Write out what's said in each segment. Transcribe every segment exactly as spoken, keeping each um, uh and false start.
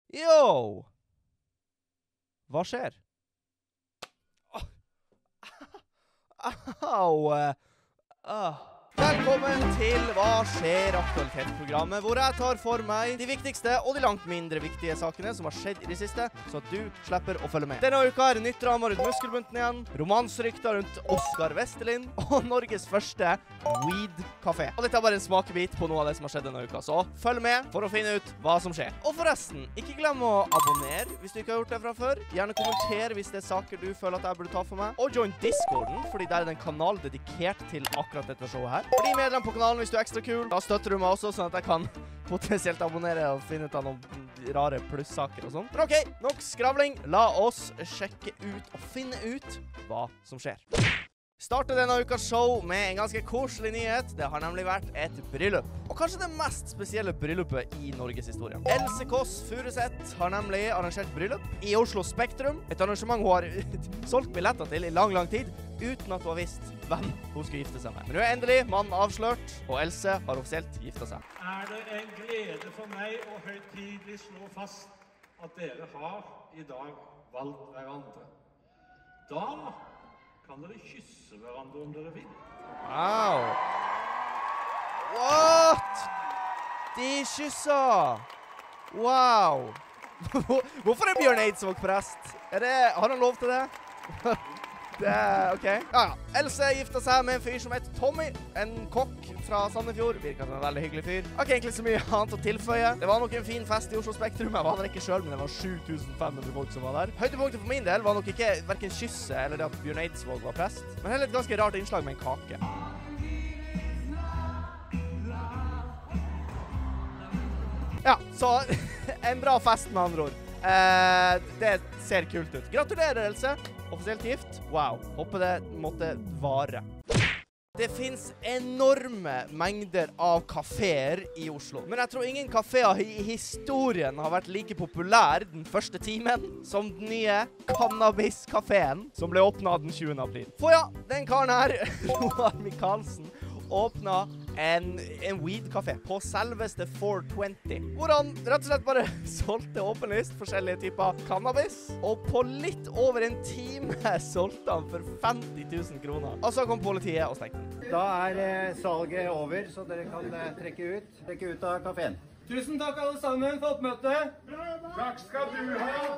Yo! Hva skjer? Au! Ah. Velkommen til Hva skjer? Aktualitetsprogrammet, hvor jeg tar for meg de viktigste og de langt mindre viktige sakene som har skjedd i det siste, så at du slipper å følge med. Denne uka er det nytt drama rundt muskelbunten igjen, romansrykter rundt Oskar Vestelin og Norges første weed-kafé. Og dette er bare en smakebit på noe av det som har skjedd denne uka, så følg med for å finne ut hva som skjer. Og forresten, ikke glem å abonnere hvis du ikke har gjort det fra før. Gjerne kommenter hvis det er saker du føler at jeg burde ta for meg. Og join Discorden, fordi der er det en kanal dedikert til akkurat dette showet her. Bli medlem på kanalen hvis du er ekstra kul. Da støtter du meg også, sånn at jeg kan potensielt abonnere og finne ut av noen rare plussaker og sånn. Men ok, nok skravling. La oss sjekke ut og finne ut hva som skjer. Starter denne ukas show med en ganske koselig nyhet. Det har nemlig vært et bryllup. Og kanskje det mest spesielle bryllupet i Norges historie. Else Kåss Furuseth har nemlig arrangert bryllup i Oslo Spektrum. Et arrangement hun har solgt billetter til i lang, lang tid, uten at hun har visst hvem hun skulle gifte seg med. Men nå er endelig mannen avslørt, og Else har offisielt giftet seg. Er det en glede for meg å høytidelig slå fast at dere har i dag valgt hverandre. Da kan dere kysse hverandre om dere vil. Wow! What? De kysser! Wow! Hvorfor er Bjørn Eidsvåg prest? Er det, har han lov til det? Det er, ok. Ja, ja. Else giftet seg med en fyr som heter Tommy, en kokk fra Sandefjord. Virker som en veldig hyggelig fyr. Jeg har ikke egentlig så mye annet å tilføye. Det var nok en fin fest i Oslo Spektrum. Jeg var der ikke selv, men det var sju tusen fem hundre folk som var der. Høydepunktet for min del var nok ikke hverken kysse eller det at Bjørn Eidsvåg var prest, men heller et ganske rart innslag med en kake. Ja, så en bra fest med andre ord. Eh, det ser kult ut. Gratulerer, Else. Offisielt gift. Wow. Håper det måtte vare. Det finnes enorme mengder av kaféer i Oslo. Men jeg tror ingen kaféer i historien har vært like populær den første timen som den nye Cannabis-kaféen som ble åpnet den tjuende april. For ja, den karen her, Roar Michaelsen, åpnet en, en weed-kafé på selveste four twenty, hvor han rett og slett bare solgte åpenlyst forskjellige typer cannabis, og på litt over en time solgte han for femti tusen kroner. Og så kom politiet og stengte den. Da er eh, salget over, så dere kan eh, trekke ut, trekke ut av kaféen. Tusen takk alle sammen for oppmøtet. Takk skal du ha.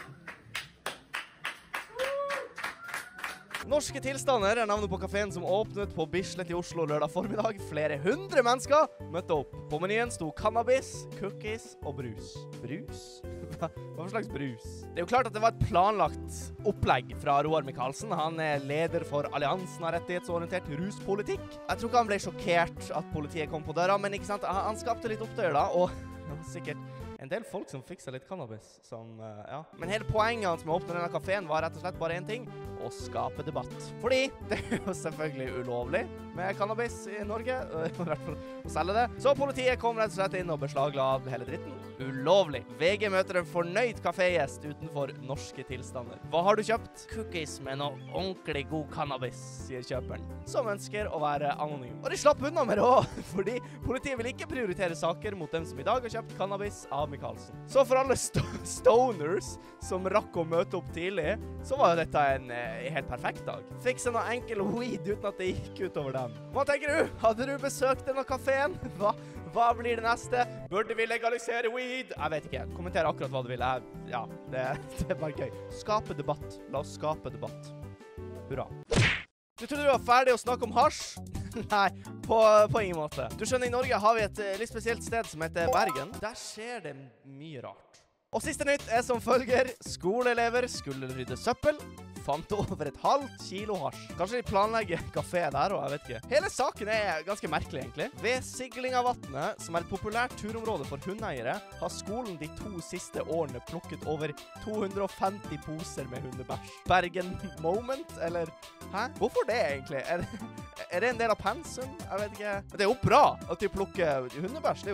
Norske tilstander er navnet på kaféen som åpnet på Bislett i Oslo lørdag formiddag. Flere hundre mennesker møtte opp. På menyen sto cannabis, cookies og brus. Brus? Hva for slags brus? Det er jo klart at det var et planlagt opplegg fra Roar Michaelsen. Han er leder for Alliansen av rettighetsorientert ruspolitikk. Jeg tror ikke han ble sjokkert at politiet kom på døra, men ikke sant, han skapte litt opptøyer da, og det var sikkert en del folk som fikk seg litt cannabis, som, uh, ja. Men hele poenget hans med å åpne denne kaféen var rett og slett bare en ting: å skape debatt. Fordi det er jo selvfølgelig ulovlig med cannabis i Norge, i hvert fall å selge det. Så politiet kom rett og slett inn og beslagla hele dritten. Ulovlig. V G møter en fornøyd kafégjest utenfor norske tilstander. Hva har du kjøpt? Cookies med noe ordentlig god cannabis, sier kjøperen, som ønsker å være anonym. Og de slapp unna med det også, fordi politiet vil ikke prioritere saker mot dem som i dag har kjøpt cannabis av Michaelsen. Så for alle st stoners som rakk å møte opp tidlig, så var jo dette en eh, helt perfekt dag. Fikse noe enkel weed uten at det gikk ut over dem. Hva tenker du? Hadde du besøkt denne kaféen? Hva, hva blir det neste? Burde vi legalisere weed? Jeg vet ikke. Kommenter akkurat hva du vil. Jeg, ja, det, det er bare gøy. Skape debatt. La oss skape debatt. Hurra. Du trodde du var ferdig å snakke om hasj? Nei, på, på ingen måte. Du skjønner, i Norge har vi et litt spesielt sted som heter Bergen. Der skjer det mye rart. Og siste nytt er som følger: skoleelever skulle rydde søppel, fant over et halvt kilo hasj. Kanskje de planlegger kafé der, og jeg vet ikke. Hele saken er ganske merkelig, egentlig. Ved Sigling av Vatnet, som er et populært turområde for hundeeiere, har skolen de to siste årene plukket over to hundre og femti poser med hundebæsj. Bergen moment, eller? Hæ? Hvorfor det, egentlig? Er det, er det en del av pensum? Jeg vet ikke. Det er jo bra at de plukker hundebæsj. Det er jo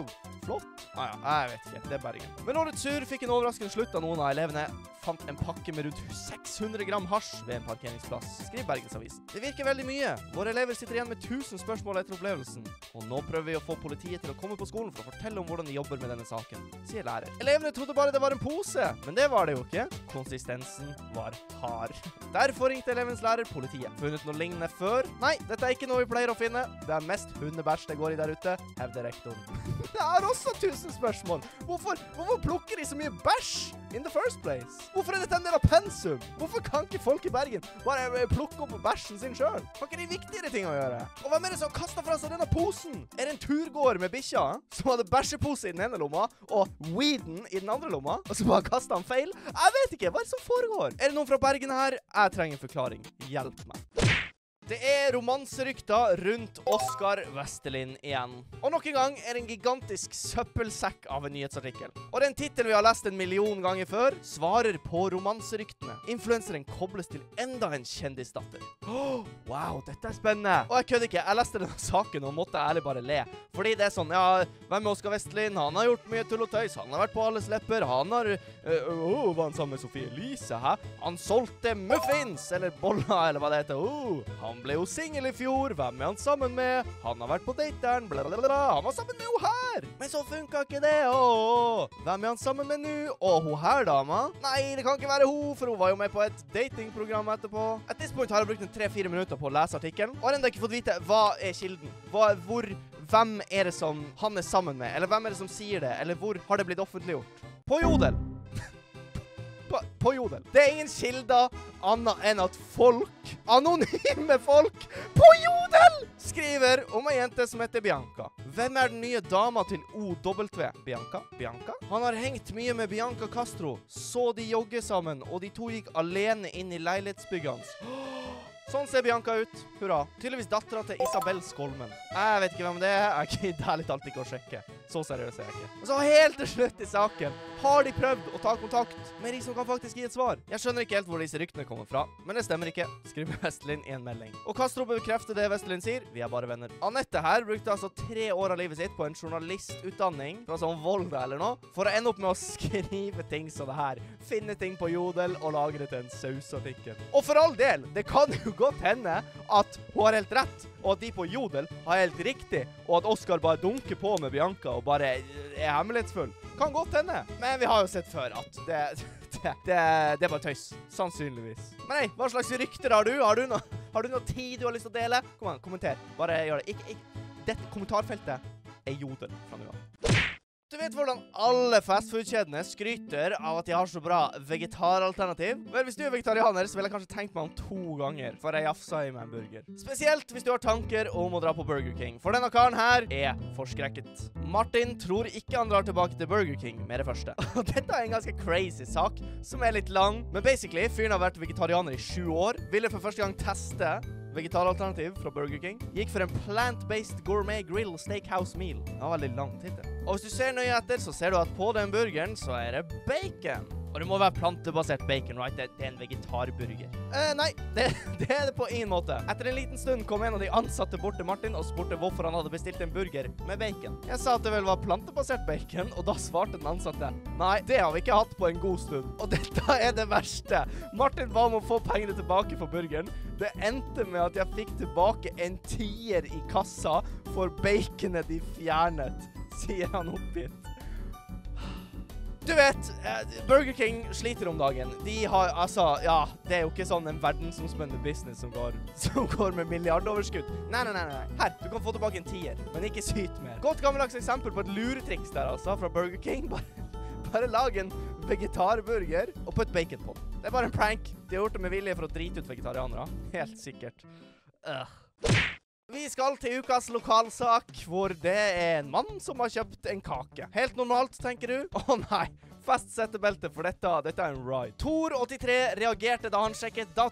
flott. Ah, ja, jeg vet ikke. Det er Bergen. Men årets sur fikk en overraskende slutt da noen av elevene fant en pakke med rundt seks hundre gram hasj ved en parkeringsplass, skriver Bergensavisen. Det virker veldig mye. Våre elever sitter igjen med tusen spørsmål etter opplevelsen. Og nå prøver vi å få politiet til å komme på skolen for å fortelle om hvordan de jobber med denne saken, sier lærer. Elevene trodde bare det var en pose, men det var det jo ikke. Konsistensen var hard. Derfor ringte elevens lærer politiet. Funnet noe lignende før? Nei, dette er ikke noe vi pleier å finne. Det er mest hundebæsj det går i der ute, hevder rektoren. Det er også tusen spørsmål. Hvorfor, hvorfor plukker de så mye bæsj in the first place? Hvorfor er dette en del av pensum? Hvorfor kan ikke folk i Bergen bare plukke opp bæsjen sin selv? Har ikke de viktigere ting å gjøre? Og hvem er det som kastet fra seg denne posen? Er det en turgåer med bikkja som hadde bæsjepose i den ene lomma og weeden i den andre lomma? Og så bare kastet han feil? Jeg vet ikke, hva er det som foregår? Er det noen fra Bergen her? Jeg trenger en forklaring. Hjelp meg. Det er romanserykter rundt Oskar Vestelin igjen. Og nok en gang er det en gigantisk søppelsekk av en nyhetsartikkel. Og det er en titel vi har lest en million ganger før, svarer på romanseryktene. Influenseren kobles til enda en kjendisdatter. Oh, wow, dette er spennende. Og jeg kødder ikke, jeg leste denne saken og måtte ærlig bare le. Fordi det er sånn, ja, hvem er Oskar Vestelin? Han har gjort mye tull og tøys, han har vært på alles lepper, han har, øh, øh, var han sammen med Sofie Elise, hæ? Han solgte muffins, eller bolla, eller hva det heter. Oh, han ble jo single i fjor. Hvem er han sammen med? Han har vært på dateren. Blablabla. Han var sammen med hun her. Men så funka ikke det. Åh. Hvem er han sammen med nå? Åh, hun her dama? Nei, det kan ikke være hun, for hun var jo med på et datingprogram etterpå. At this point har jeg brukt en tre-fire minutter på å lese artikkelen, og har enda ikke fått vite hva er kilden. Hva, hvor, hvem er det som han er sammen med? Eller hvem er det som sier det? Eller hvor har det blitt offentliggjort? På Jodel. På, på Jodel. Det er ingen kilder annet enn at folk, anonyme folk, på Jodel skriver om en jente som heter Bianca. Hvem er den nye dama til O W? Bianca? Bianca? Han har hengt mye med Bianca Castro, så de jogge sammen, og de to gikk alene inn i leilighetsbygget hans. Sånn ser Bianca ut. Hurra. Tydeligvis datteren til Isabel Skolmen. Jeg vet ikke hvem det er. Jeg gidder ærlig talt ikke å sjekke. Så seriøs er jeg ikke. Og så helt til slutt i saken har de prøvd å ta kontakt med de som kan faktisk gi et svar. Jeg skjønner ikke helt hvor disse ryktene kommer fra, men det stemmer ikke, skriver Vestelin i en melding. Og Castro bekrefter det Vestelin sier. Vi er bare venner. Anette her brukte altså tre år av livet sitt på en journalistutdanning fra sånn Volda eller noe, for å ende opp med å skrive ting som det her. Finne ting på Jodel og lagre til en sausartikkel. Og for all del, det kan jo godt hende at hun har helt rett, og at de på Jodel har helt riktig, og at Oskar bare dunker på med Bianca og bare er hemmelighetsfull. Kan godt hende, men vi har jo sett før at det, det, det, det er bare tøys, sannsynligvis. Men nei, hva slags rykter har du? Har du noe, har du noe tid du har lyst til å dele? Kom an, kommenter. Bare gjør det. Ikke, ikke. Dette kommentarfeltet er Jodel fra nå av. Du vet hvordan alle fastfood-kjedene skryter av at de har så bra vegetaralternativ? Vel, hvis du er vegetarianer, så vil jeg kanskje tenkt meg om to ganger, for jeg jafsa i meg en burger. Spesielt hvis du har tanker om å dra på Burger King, for denne karen her er forskrekket. Martin tror ikke han drar tilbake til Burger King med det første. Og dette er en ganske crazy sak, som er litt lang, men basically, fyren har vært vegetarianer i sju år, ville for første gang teste vegetaralternativ fra Burger King. Gikk for en plant-based gourmet grill steakhouse meal. Det var veldig lang tittel. Og hvis du ser nøye etter, så ser du at på den burgeren så er det bacon. Og det må være plantebasert bacon, right? Det, det er en vegetarburger. Eh, nei, det, det er det på ingen måte. Etter en liten stund kom en av de ansatte bort til Martin og spurte hvorfor han hadde bestilt en burger med bacon. Jeg sa at det vel var plantebasert bacon, og da svarte den ansatte: nei, det har vi ikke hatt på en god stund. Og dette er det verste. Martin ba om å få pengene tilbake for burgeren. Det endte med at jeg fikk tilbake en tier i kassa for baconet de fjernet, sier han oppgitt. Du vet, Burger King sliter om dagen. De har, altså, ja, det er jo ikke sånn en verdensomspennende business som går, som går med milliardoverskudd. Nei, nei, nei, nei. Her, du kan få tilbake en tier, men ikke syt mer. Godt gammeldags eksempel på et luretriks der, altså, fra Burger King. Bare, bare lag en vegetarburger og putt bacon på den. Det er bare en prank. De har gjort det med vilje for å drite ut vegetarianere. Helt sikkert. Ugh. Vi skal til ukas lokalsak, hvor det er en mann som har kjøpt en kake. Helt normalt, tenker du? Å nei, fast settebelte for dette, dette er en ride. Tor åttitre reagerte da han sjekket datoen.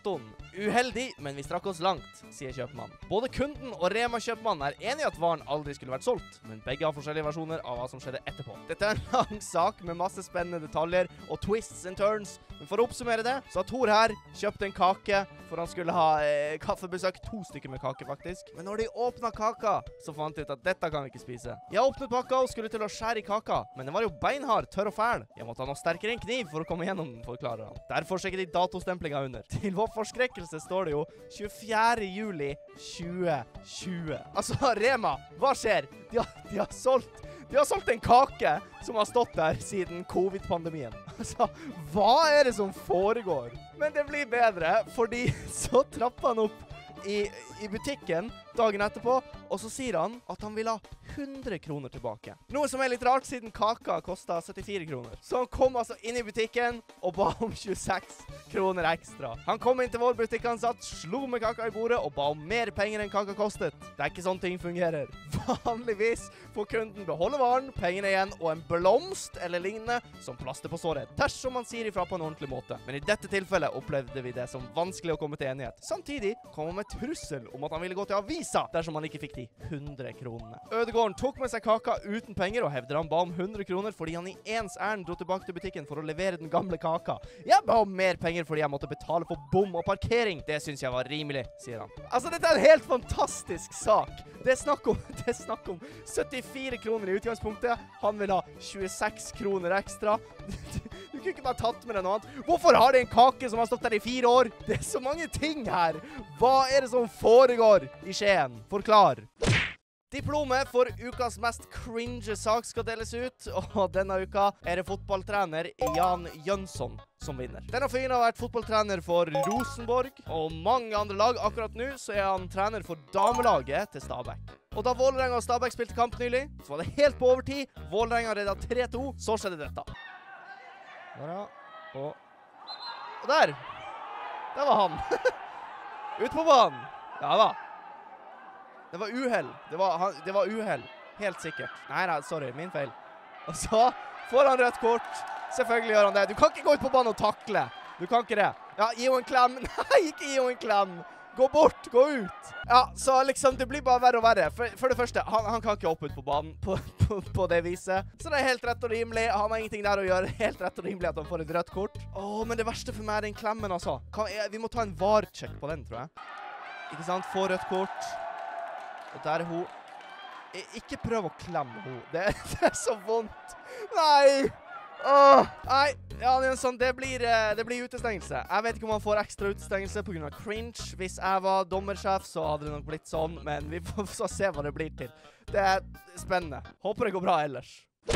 Uheldig, men vi strakk oss langt, sier kjøpmannen. Både kunden og Rema-kjøpmannen er enige i at varen aldri skulle vært solgt, men begge har forskjellige versjoner av hva som skjedde etterpå. Dette er en lang sak med masse spennende detaljer og twists and turns, men for å oppsummere det, så har Thor her kjøpt en kake, for han skulle ha eh, kaffebesøk, to stykker med kake faktisk. Men når de åpnet kaka, så fant de ut at dette kan vi ikke spise. Jeg åpnet pakka og skulle til å skjære i kaka, men den var jo beinhard, tørr og fæl. Jeg måtte ha noe sterkere enn kniv for å komme gjennom den, forklarer han. Derfor sjekket de datostemplinga under. Til vår forskrekkelse står det jo tjuefjerde juli tjue tjue. Altså, Rema, hva skjer? De har, de har solgt De har solgt en kake som har stått der siden covid-pandemien. Altså, hva er det som foregår? Men det blir bedre, fordi så trapper han opp i, i butikken dagen etterpå, og så sier han at han vil ha hundre kroner tilbake. Noe som er litt rart, siden kaka kostet syttifire kroner. Så han kom altså inn i butikken og ba om tjueseks kroner ekstra. Han kom inn til vår butikk, han satt, slo med kaka i bordet og ba om mer penger enn kaka kostet. Det er ikke sånn ting fungerer. Vanligvis får kunden beholde varen, pengene igjen og en blomst eller lignende som plaster på såret, dersom man sier ifra på en ordentlig måte. Men i dette tilfellet opplevde vi det som vanskelig å komme til enighet. Samtidig kom han med trussel om at han ville gå til avisa dersom han ikke fikk de hundre kronene. Ødegården tok med seg kaka uten penger og hevder han ba om hundre kroner fordi han i ens ærend dro tilbake til butikken for å levere den gamle kaka. Jeg ba om mer penger fordi jeg måtte betale for bom og parkering. Det synes jeg var rimelig, sier han. Altså, dette er en helt fantastisk sak. Det er snakk om, det er snakk om syttifire kroner i utgangspunktet. Han vil ha tjueseks kroner ekstra. Du kunne ikke bare tatt med deg noe annet. Hvorfor har de en kake som har stått der i fire år? Det er så mange ting her. Hva er det som foregår i Skien? Forklar. Diplomet for ukas mest cringe sak skal deles ut, og denne uka er det fotballtrener Jan Jønsson som vinner. Denne fyren har vært fotballtrener for Rosenborg og mange andre lag. Akkurat nå så er han trener for damelaget til Stabæk. Og da Vålerenga og Stabæk spilte kamp nylig, så var det helt på overtid. Vålerenga reddet tre to, så skjedde dette. Der ja, og... Og der! Der var han. Ut på banen. Ja da. Det var uheld. Det var, han, det var uheld. Helt sikkert. Nei, nei, sorry. Min feil. Og så får han rødt kort. Selvfølgelig gjør han det. Du kan ikke gå ut på banen og takle. Du kan ikke det. Ja, gi henne en klem. Nei, ikke gi henne en klem. Gå bort. Gå ut. Ja, så liksom, det blir bare verre og verre. For, for det første, han, han kan ikke hoppe ut på banen på, på, på det viset. Så det er helt rett og rimelig. Han har ingenting der å gjøre. Helt rett og rimelig at han får et rødt kort. Åh, men det verste for meg er den klemmen, altså. Kan, jeg, vi må ta en var-check på den, tror jeg. Ikke sant? Få rødt kort. Og der er hun. I, ikke prøv å klemme hun. Det, det er så vondt. Nei! Åh! Nei, ja, Jønsson, det blir, det blir utestengelse. Jeg vet ikke om han får ekstra utestengelse på grunn av cringe. Hvis jeg var dommersjef, så hadde det nok blitt sånn, men vi får så se hva det blir til. Det er spennende. Håper det går bra ellers.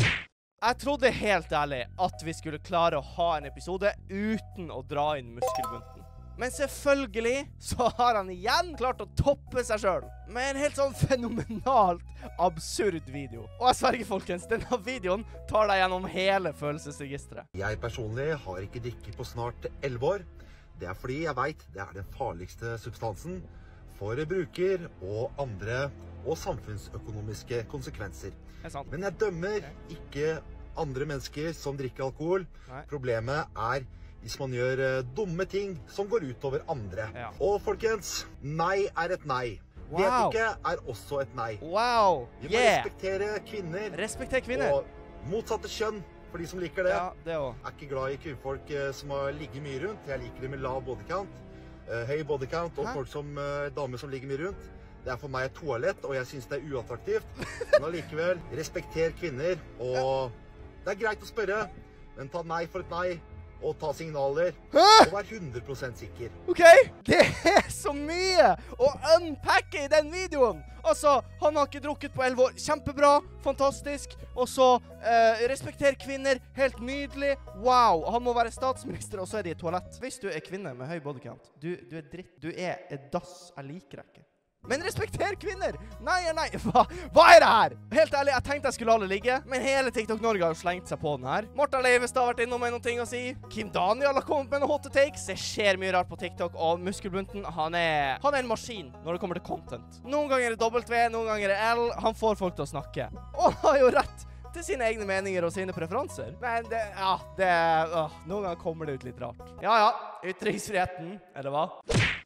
Jeg trodde helt ærlig at vi skulle klare å ha en episode uten å dra inn muskelbunten. Men selvfølgelig så har han igjen klart å toppe seg selv med en helt sånn fenomenalt absurd video. Og jeg sverger, folkens, denne videoen tar deg gjennom hele følelsesregisteret. Jeg personlig har ikke drikket på snart elleve år. Det er fordi jeg vet det er den farligste substansen for bruker og andre og samfunnsøkonomiske konsekvenser. Det er sant. Men jeg dømmer ikke andre mennesker som drikker alkohol. Nei. Problemet er hvis man gjør uh, dumme ting som går ut over andre. Ja. Og folkens, nei er et nei. Wow. Vet ikke er også et nei. Wow, Vi må yeah. respektere kvinner. Respekter kvinner. Og motsatte kjønn, for de som liker det. Ja, det også. Jeg er ikke glad i kvinnfolk uh, som har ligget mye rundt. Jeg liker det med lav bodycount, uh, høy bodycount, og Hæ? folk som, uh, damer som ligger mye rundt. Det er for meg et toalett, og jeg synes det er uattraktivt. Men allikevel, respekter kvinner, og ja. Det er greit å spørre, men ta nei for et nei. Og ta signaler, Hæ? Og være hundre prosent sikker. Ok, det er så mye å unpacke i den videoen. Altså, han har ikke drukket på elleve år. Kjempebra, fantastisk. Og så, eh, respekter kvinner, helt nydelig. Wow, han må være statsminister, og så er de i toalett. Hvis du er kvinne med høy bodycount, du, du er dritt. Du er et dass, jeg liker deg ikke. Men respekter kvinner! Nei, nei, hva, hva er det her? Helt ærlig, jeg tenkte jeg skulle la det ligge, men hele TikTok Norge har jo slengt seg på den her. Martha Leivestad har vært innom med noen ting å si. Kim Daniel har kommet med noen hot takes. Det skjer mye rart på TikTok, og muskelbunten, han er, han er en maskin når det kommer til content. Noen ganger er det W, noen ganger er det L. Han får folk til å snakke. Og han har jo rett til sine egne meninger og sine preferanser. Men det, ja, det, åh, noen ganger kommer det ut litt rart. Ja, ja, ytringsfriheten, eller hva?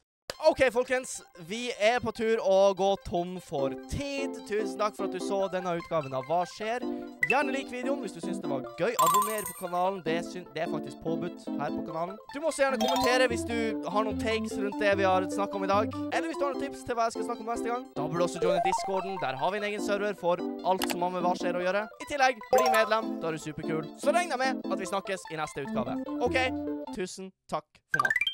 Ok, folkens. Vi er på tur å gå tom for tid. Tusen takk for at du så denne utgaven av Hva skjer? Gjerne lik videoen hvis du synes det var gøy. Abonner på kanalen. Det, det er faktisk påbudt her på kanalen. Du må også gjerne kommentere hvis du har noen takes rundt det vi har snakket om i dag. Eller hvis du har noen tips til hva jeg skal snakke om neste gang. Da burde du også joine Discorden. Der har vi en egen server for alt som har med Hva skjer å gjøre. I tillegg, bli medlem. Da er du superkul. Så regner jeg med at vi snakkes i neste utgave. Ok, tusen takk for meg.